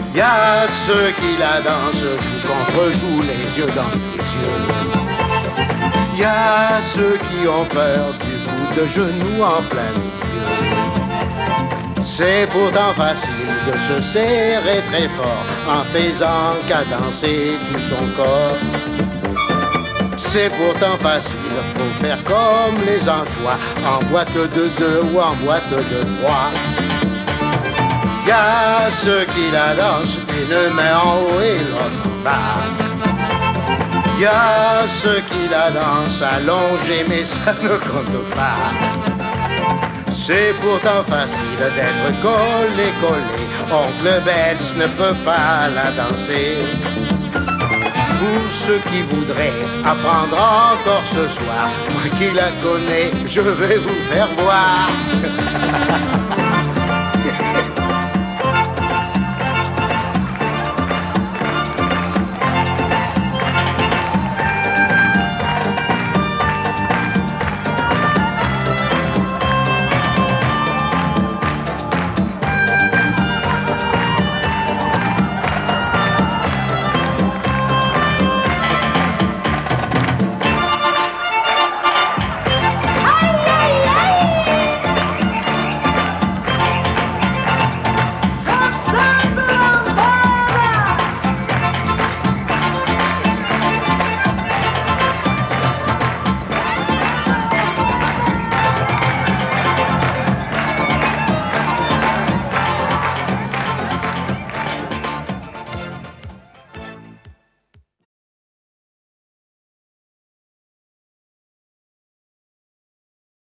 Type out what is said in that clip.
Y a ceux qui la dansent joue contre joue, les yeux dans les yeux. Y a ceux qui ont peur du coup de genou en plein milieu. C'est pourtant facile de se serrer très fort en faisant cadencer tout son corps. C'est pourtant facile, faut faire comme les anchois, en boîte de deux ou en boîte de trois. Y a ceux qui la dansent, une main en haut et l'autre en bas. Y a ceux qui la dansent allongés, mais ça ne compte pas. C'est pourtant facile d'être collé. Oncle Benz ne peut pas la danser. Pour ceux qui voudraient apprendre encore ce soir, moi qui la connais, je vais vous faire voir.